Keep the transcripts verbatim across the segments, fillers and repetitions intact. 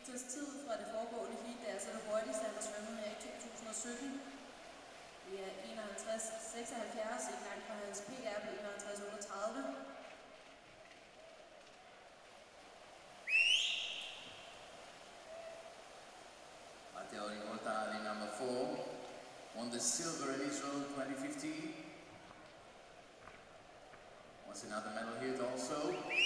Victors tid fra det foregående heat, det er altså det hurtigste, han har svømmet her i to tusind og sytten. Det er enoghalvtreds seksoghalvfjerds, ikke langt fra hans P R på enoghalvtreds otteogtredive. Matteo Rivoltari, number four, won the silver in Israel twenty fifteen. Wants another medal here also.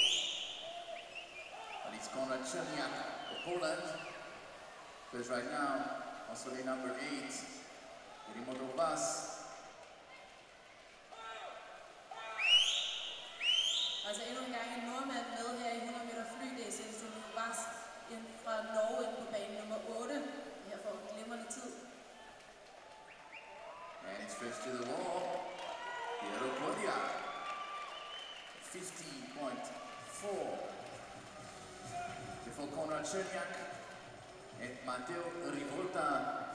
But it's Konrad Czerniak of Poland. Because right now, also the number eight, Rimoto Vas. Altså endnu en gang en nordmand med her i hundrede meter fly, det er Rimoto Vas fra Norge ind på bane nummer otte. Her får en glimrende tid. And it's first to the wall. Piero Kodiak. fifty point four. Before Konrad Czerniak and Matteo Rivolta.